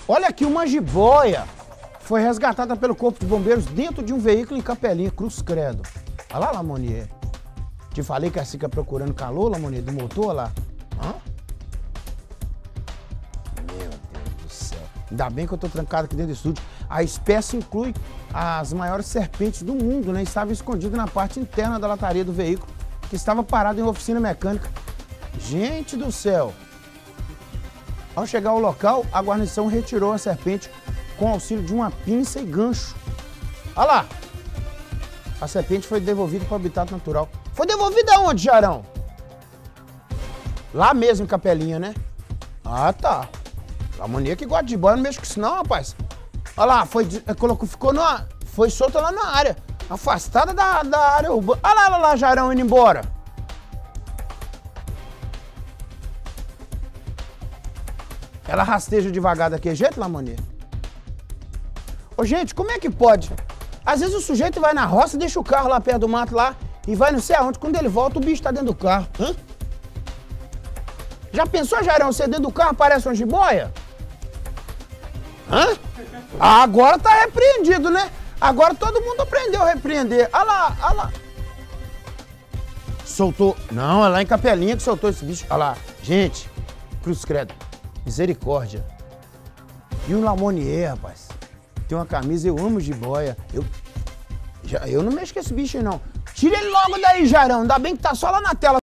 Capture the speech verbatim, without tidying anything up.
Olha aqui, uma jiboia foi resgatada pelo Corpo de Bombeiros dentro de um veículo em Capelinha, Cruz Credo. Olha lá, Lamonier. Te falei que assim fica procurando calor, Lamonier, do motor lá. Hã? Meu Deus do céu. Ainda bem que eu tô trancado aqui dentro do estúdio. A espécie inclui as maiores serpentes do mundo, né? Estava escondido na parte interna da lataria do veículo, que estava parado em oficina mecânica. Gente do céu! Ao chegar ao local, a guarnição retirou a serpente com auxílio de uma pinça e gancho. Olha lá! A serpente foi devolvida para o habitat natural. Foi devolvida aonde, Jarão? Lá mesmo em Capelinha, né? Ah, tá. A mania que gosta de jiboia, não mexe com isso não, rapaz. Olha lá, foi, colocou, ficou numa, foi solta lá na área, afastada da, da área urbana. Olha lá, olha lá, Jarão indo embora. Ela rasteja devagar daquele jeito, Lamonier? Ô, gente, como é que pode? Às vezes o sujeito vai na roça, deixa o carro lá perto do mato lá e vai não sei aonde. Quando ele volta, o bicho tá dentro do carro. Hã? Já pensou, Jairão, você dentro do carro parece uma jiboia? Hã? Ah, agora tá repreendido, né? Agora todo mundo aprendeu a repreender. Olha lá, olha lá. Soltou. Não, é lá em Capelinha que soltou esse bicho. Olha lá. Gente, Cruz Credo. Misericórdia. E o Lamonier, rapaz. Tem uma camisa, eu amo jiboia. Eu, já, eu não mexo com esse bicho aí, não. Tira ele logo daí, Jarão. Ainda bem que tá só lá na tela.